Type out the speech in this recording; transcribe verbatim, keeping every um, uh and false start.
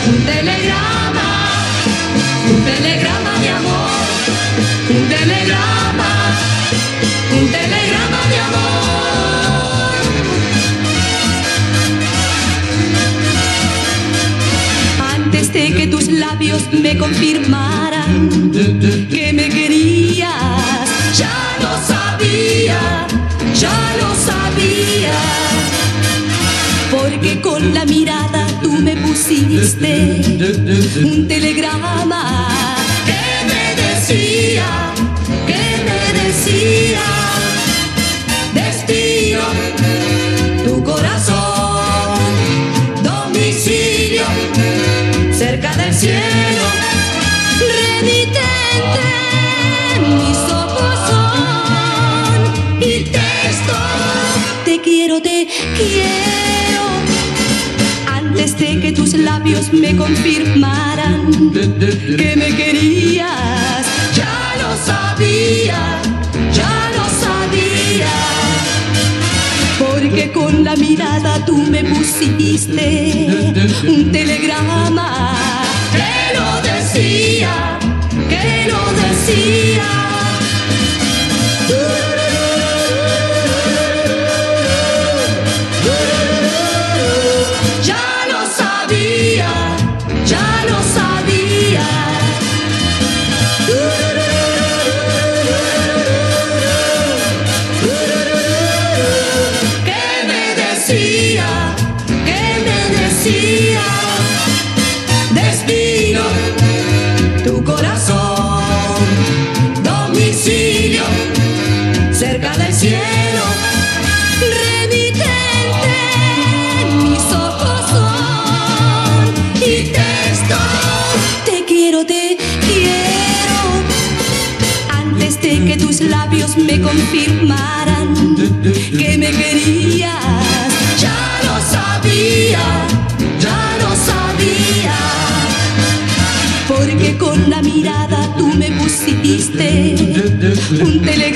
Un telegrama, un telegrama de amor, un telegrama, un telegrama de amor. Antes de que tus labios me confirmaran que me querías, ya lo sabía, ya lo sabía. Porque con la mirada tú me pusiste un telegrama que me decía, que me decía: destino, tu corazón, domicilio, cerca del cielo, remitente, mis ojos son, y texto, te quiero, te quiero. Antes de que tus labios me confirmaran que me querías, ya lo sabía, ya lo sabía. Porque con la mirada tú me pusiste un telegrama que lo decía, que lo decía. Destino, tu corazón, domicilio, cerca del cielo, remitente, mis ojos son, y texto, te quiero, te quiero. Antes de que tus labios me confirmaran que me querías, ya lo sabía, ya lo sabía. Porque con la mirada tú me pusiste un telegrama